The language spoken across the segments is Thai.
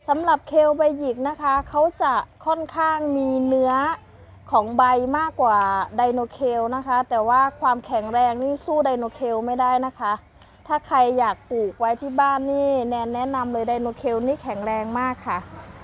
สำหรับเคลใบหยิกนะคะเขาจะค่อนข้างมีเนื้อของใบมากกว่าไดโนเคลนะคะแต่ว่าความแข็งแรงนี่สู้ไดโนเคลไม่ได้นะคะถ้าใครอยากปลูกไว้ที่บ้านนี่แนะนำเลยไดโนเคลนี่แข็งแรงมากค่ะ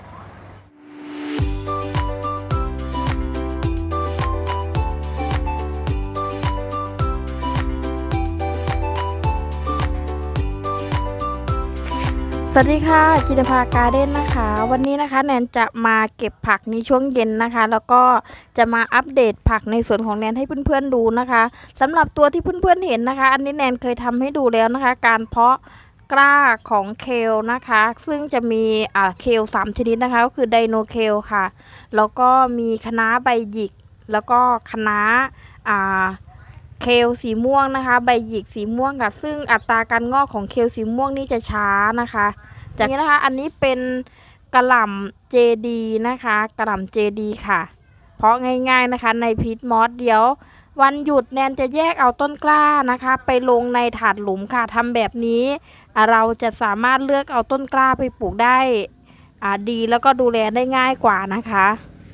สวัสดีค่ะจิตภาการ์เด้นนะคะวันนี้นะคะแนนจะมาเก็บผักในช่วงเย็นนะคะแล้วก็จะมาอัปเดตผักในส่วนของแนนให้เพื่อนๆดูนะคะสำหรับตัวที่เพื่อนๆเห็นนะคะอันนี้แนนเคยทำให้ดูแล้วนะคะการเพาะกล้าของเคลนะคะซึ่งจะมีเคล3ชนิดนะคะก็คือไดโนเคลค่ะแล้วก็มีคะน้าใบหยิกแล้วก็คะน้าเคลสีม่วงนะคะใบหยิกสีม่วงค่ะซึ่งอัตราการงอกของเคลสีม่วงนี่จะช้านะคะจากนี้นะคะอันนี้เป็นกระหล่ำเจดีนะคะกระหล่ำเจดีค่ะเพราะง่ายๆนะคะในพีทมอสเดี๋ยววันหยุดแนนจะแยกเอาต้นกล้านะคะไปลงในถาดหลุมค่ะทำแบบนี้เราจะสามารถเลือกเอาต้นกล้าไปปลูกได้ดีแล้วก็ดูแลได้ง่ายกว่านะคะ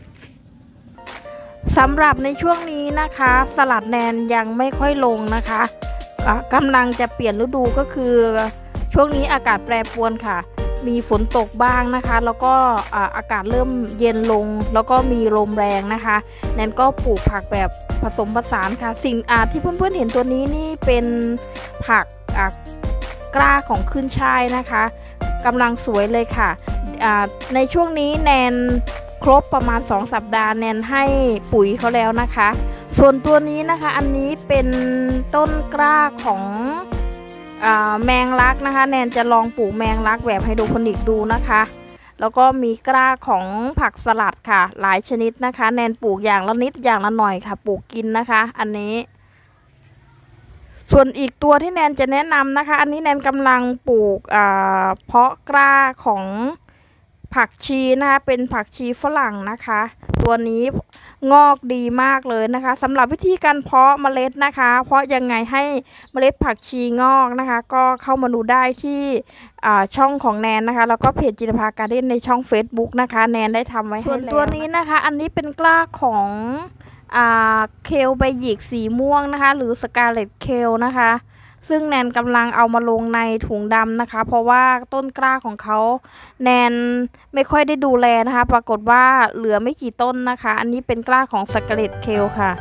สำหรับในช่วงนี้นะคะสลัดแนนยังไม่ค่อยลงนะคะกำลังจะเปลี่ยนฤดูก็คือช่วงนี้อากาศแปรปรวนค่ะมีฝนตกบ้างนะคะแล้วก็อากาศเริ่มเย็นลงแล้วก็มีลมแรงนะคะแนนก็ปลูกผักแบบผสมผสานค่ะสิ่งที่เพื่อนๆเห็นตัวนี้นี่เป็นผักกล้าของขึ้นช่ายนะคะกำลังสวยเลยค่ะในช่วงนี้แนนครบประมาณ2สัปดาห์แนนให้ปุ๋ยเขาแล้วนะคะส่วนตัวนี้นะคะอันนี้เป็นต้นกล้าของแมงลักนะคะแนนจะลองปลูกแมงลักแบบไฮโดรโปนิกดูนะคะแล้วก็มีกล้าของผักสลัดค่ะหลายชนิดนะคะแนนปลูกอย่างละนิดอย่างละหน่อยค่ะปลูกกินนะคะอันนี้ส่วนอีกตัวที่แนนจะแนะนำนะคะอันนี้แนนกำลังปลูกเพาะกล้าของผักชีนะคะเป็นผักชีฝรั่งนะคะตัวนี้งอกดีมากเลยนะคะสำหรับวิธีการเพาะเมล็ดนะคะเพาะยังไงให้เมล็ดผักชีงอกนะคะก็เข้ามาดูได้ที่ช่องของแนนนะคะแล้วก็เพจจิตภาการ์เด้นในช่อง Facebook นะคะแนนได้ทำไว้ให้แล้วส่วนตัวนี้นะคะอันนี้เป็นกล้าของเคลใบหยิกสีม่วงนะคะหรือสกาเลตเคลนะคะซึ่งแนนกำลังเอามาลงในถุงดำนะคะเพราะว่าต้นกล้าของเขาแนนไม่ค่อยได้ดูแลนะคะปรากฏว่าเหลือไม่กี่ต้นนะคะอันนี้เป็นกล้าของสกาเลตเคลค่ะ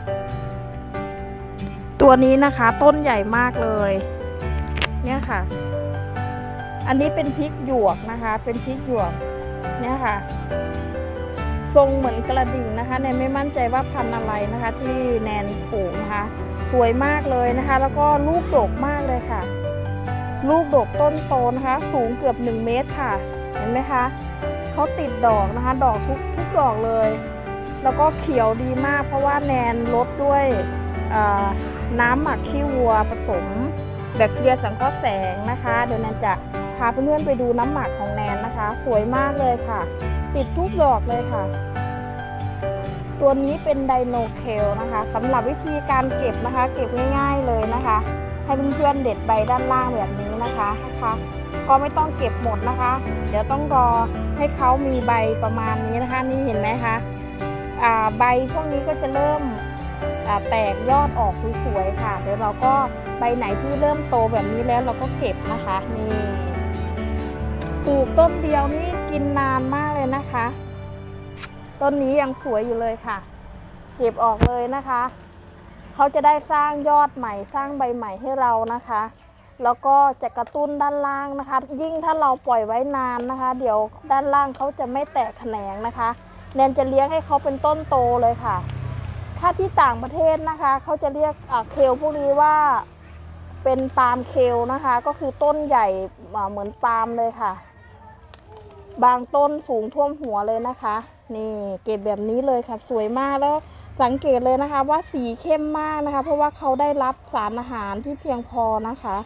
ตัวนี้นะคะต้นใหญ่มากเลยเนี่ยค่ะอันนี้เป็นพริกหยวกนะคะเป็นพริกหยวกเนี่ยค่ะทรงเหมือนกระดิ่งนะคะแนนไม่มั่นใจว่าพันธุ์อะไรนะคะที่แนนปลูกนะคะสวยมากเลยนะคะแล้วก็ลูกดกมากเลยค่ะลูกดกต้นโตนะคะสูงเกือบ1 เมตรค่ะเห็นไหมคะเขาติดดอกนะคะดอกทุกดอกเลยแล้วก็เขียวดีมากเพราะว่าแนนลดด้วยน้ำหมักขี้วัวผสมแบคทีเรียสังเคราะห์แสงนะคะเดี๋ยวแนนจะพาเพื่อนๆไปดูน้ำหมักของแนนนะคะสวยมากเลยค่ะติดทุกดอกเลยค่ะตัวนี้เป็นไดโนเคลนะคะสำหรับวิธีการเก็บนะคะเก็บง่ายๆเลยนะคะให้เพื่อนๆเด็ดใบด้านล่างแบบนี้นะคะก็ไม่ต้องเก็บหมดนะคะเดี๋ยวต้องรอให้เขามีใบประมาณนี้นะคะนี่เห็นไหมคะใบพวกนี้ก็จะเริ่มแตกยอดออกสวยๆค่ะเดี๋ยวเราก็ใบไหนที่เริ่มโตแบบนี้แล้วเราก็เก็บนะคะนี่ปลูกต้นเดียวนี่กินนานมากเลยนะคะต้นนี้ยังสวยอยู่เลยค่ะเก็บออกเลยนะคะเขาจะได้สร้างยอดใหม่สร้างใบใหม่ให้เรานะคะแล้วก็จะกระตุ้นด้านล่างนะคะยิ่งถ้าเราปล่อยไว้นานนะคะเดี๋ยวด้านล่างเขาจะไม่แตกแขนงนะคะแนนจะเลี้ยงให้เขาเป็นต้นโตเลยค่ะถ้าที่ต่างประเทศนะคะเขาจะเรียกเคลพวกนี้ว่าเป็นปาล์มเคลนะคะก็คือต้นใหญ่เหมือนปาล์มเลยค่ะบางต้นสูงท่วมหัวเลยนะคะนี่เก็บแบบนี้เลยค่ะสวยมากแล้วสังเกตเลยนะคะว่าสีเข้มมากนะคะเพราะว่าเขาได้รับสารอาหารที่เพียงพอนะคะ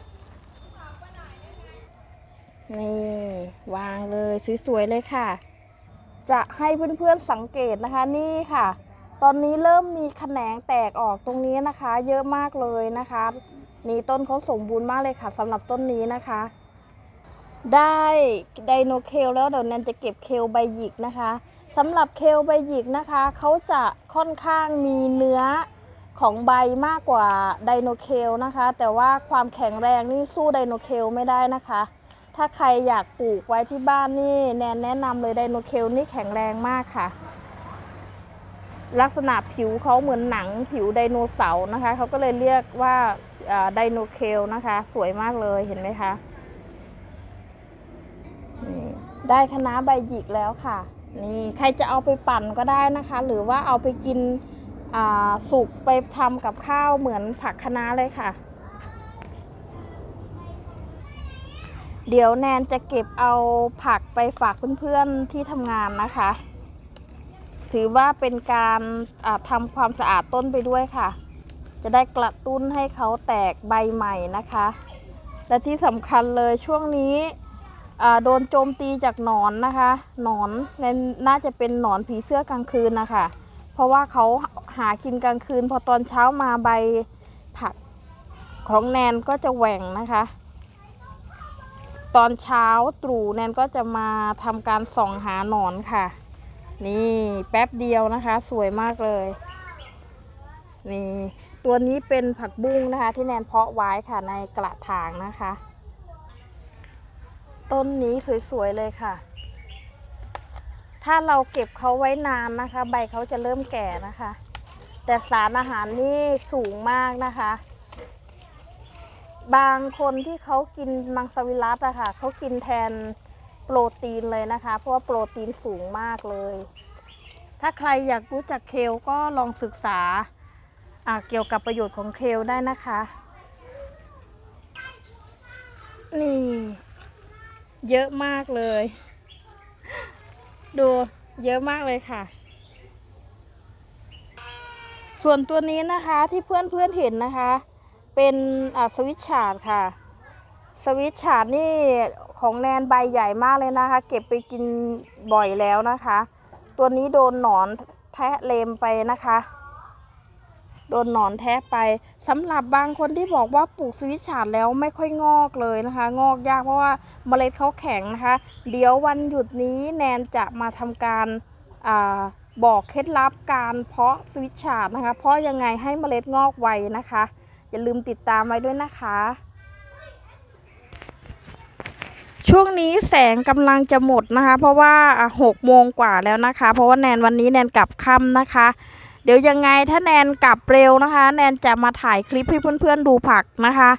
นี่วางเลยสวยๆเลยค่ะจะให้เพื่อนๆสังเกตนะคะนี่ค่ะตอนนี้เริ่มมีแขนงแตกออกตรงนี้นะคะเยอะมากเลยนะคะนี่ต้นเขาสมบูรณ์มากเลยค่ะสำหรับต้นนี้นะคะได้ไดโนเคลแล้วเดี๋ยวแนนจะเก็บเคลใบหยิกนะคะสำหรับเคลใบหยิกนะคะเขาจะค่อนข้างมีเนื้อของใบมากกว่าไดโนเคลนะคะแต่ว่าความแข็งแรงนี่สู้ไดโนเคลไม่ได้นะคะถ้าใครอยากปลูกไว้ที่บ้านนี่แนนแนะนำเลยไดโนเคลนี่แข็งแรงมากค่ะลักษณะผิวเขาเหมือนหนังผิวไดโนเสาร์นะคะเขาก็เลยเรียกว่าไดโนเคลนะคะสวยมากเลยเห็นไหมคะได้คะน้าใบหยิกแล้วค่ะนี่ใครจะเอาไปปั่นก็ได้นะคะหรือว่าเอาไปกินสุกไปทำกับข้าวเหมือนผักคะน้าเลยค่ะเดี๋ยวแนนจะเก็บเอาผักไปฝากเพื่อนๆที่ทำงานนะคะถือว่าเป็นการทำความสะอาดต้นไปด้วยค่ะจะได้กระตุ้นให้เขาแตกใบใหม่นะคะและที่สำคัญเลยช่วงนี้โดนโจมตีจากหนอนนะคะหนอนน่าจะเป็นหนอนผีเสื้อกลางคืนนะคะเพราะว่าเขาหากินกลางคืนพอตอนเช้ามาใบผักของแนนก็จะแหว่งนะคะตอนเช้าตรู่แนนก็จะมาทำการส่องหาหนอนค่ะนี่แป๊บเดียวนะคะสวยมากเลยนี่ตัวนี้เป็นผักบุ้งนะคะที่แนนเพาะไว้ค่ะในกระถางนะคะต้นนี้สวยๆเลยค่ะถ้าเราเก็บเขาไว้นานนะคะใบเขาจะเริ่มแก่นะคะแต่สารอาหารนี่สูงมากนะคะบางคนที่เขากินมังสวิรัติอะค่ะเขากินแทนโปรตีนเลยนะคะเพราะว่าโปรตีนสูงมากเลยถ้าใครอยากรู้จักเคลก็ลองศึกษาเกี่ยวกับประโยชน์ของเคลได้นะคะนี่เยอะมากเลยดูเยอะมากเลยค่ะส่วนตัวนี้นะคะที่เพื่อนๆเห็นนะคะเป็นสวิตชาร์ดค่ะสวิตชาร์ดนี่ของแนนใบใหญ่มากเลยนะคะเก็บไปกินบ่อยแล้วนะคะตัวนี้โดนหนอนแทะเลมไปนะคะโดนหนอนแทะไปสำหรับบางคนที่บอกว่าปลูกสวิตชาร์ดแล้วไม่ค่อยงอกเลยนะคะงอกยากเพราะว่าเมล็ดเขาแข็งนะคะเดี๋ยววันหยุดนี้แนนจะมาทำการบอกเคล็ดลับการเพาะสวิตชาร์ดนะคะเพาะยังไงให้เมล็ดงอกไวนะคะอย่าลืมติดตามไว้ด้วยนะคะช่วงนี้แสงกำลังจะหมดนะคะเพราะว่า6 โมงกว่าแล้วนะคะเพราะว่าแนนวันนี้แนนกลับค่ำนะคะเดี๋ยวยังไงถ้าแนนกลับเร็วนะคะแนนจะมาถ่ายคลิปให้เพื่อนๆดูผักนะคะ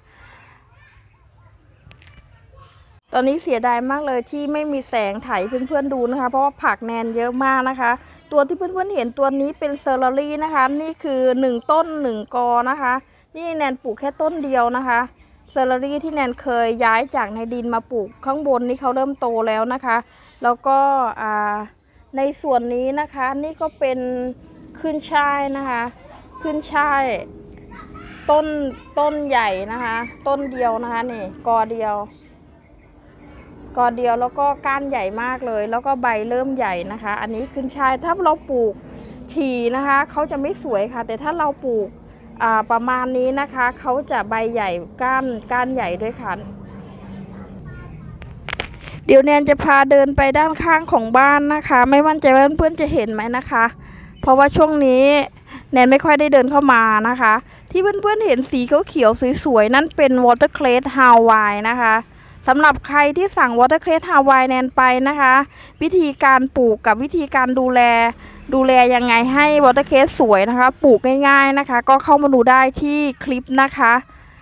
ตอนนี้เสียดายมากเลยที่ไม่มีแสงถ่ายเพื่อนๆดูนะคะเพราะว่าผักแนนเยอะมากนะคะตัวที่เพื่อนๆเห็นตัวนี้เป็นเซอร์รี่นะคะนี่คือ1 ต้น 1 กอนะคะนี่แนนปลูกแค่ต้นเดียวนะคะเซอร์รี่ที่แนนเคยย้ายจากในดินมาปลูกข้างบนนี่เขาเริ่มโตแล้วนะคะแล้วก็ในส่วนนี้นะคะนี่ก็เป็นขึ้นช่ายนะคะขึ้นช่ายต้นใหญ่นะคะต้นเดียวนะคะนี่กอเดียวแล้วก็ก้านใหญ่มากเลยแล้วก็ใบเริ่มใหญ่นะคะอันนี้ขึ้นช่ายถ้าเราปลูกถี่นะคะเขาจะไม่สวยค่ะแต่ถ้าเราปลูกประมาณนี้นะคะเขาจะใบใหญ่ก้านใหญ่ด้วยค่ะเดี๋ยวแนนจะพาเดินไปด้านข้างของบ้านนะคะไม่มั่นใจว่าเพื่อนๆจะเห็นไหมนะคะเพราะว่าช่วงนี้แนนไม่ค่อยได้เดินเข้ามานะคะที่เพื่อนๆเห็นสีเขียวๆสวยๆนั่นเป็นวอเตอร์เครสฮาวายนะคะสำหรับใครที่สั่งวอเตอร์เครสฮาวายแนนไปนะคะวิธีการปลูกกับวิธีการดูแลยังไงให้วอเตอร์เครสสวยนะคะปลูกง่ายๆนะคะก็เข้ามาดูได้ที่คลิปนะคะ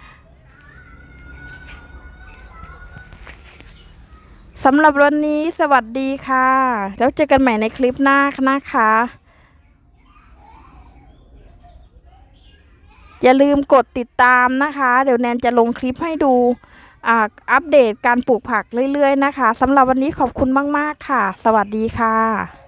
สำหรับวันนี้สวัสดีค่ะแล้วเจอกันใหม่ในคลิปหน้านะคะอย่าลืมกดติดตามนะคะเดี๋ยวแนนจะลงคลิปให้ดูอัปเดตการปลูกผักเรื่อยๆนะคะสำหรับวันนี้ขอบคุณมากๆค่ะสวัสดีค่ะ